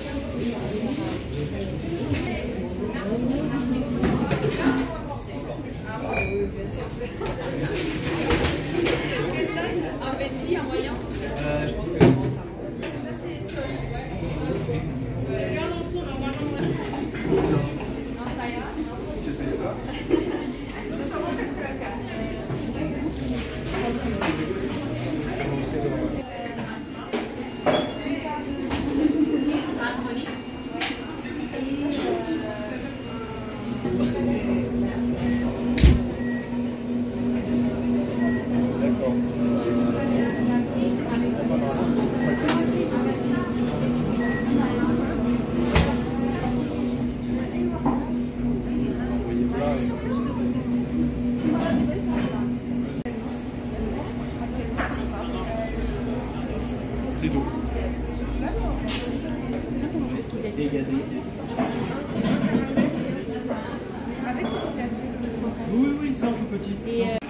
Un petit, un moyen. Je pense que... C'est tout. Dégazé. Avec ou sans café? Oui, c'est un tout petit.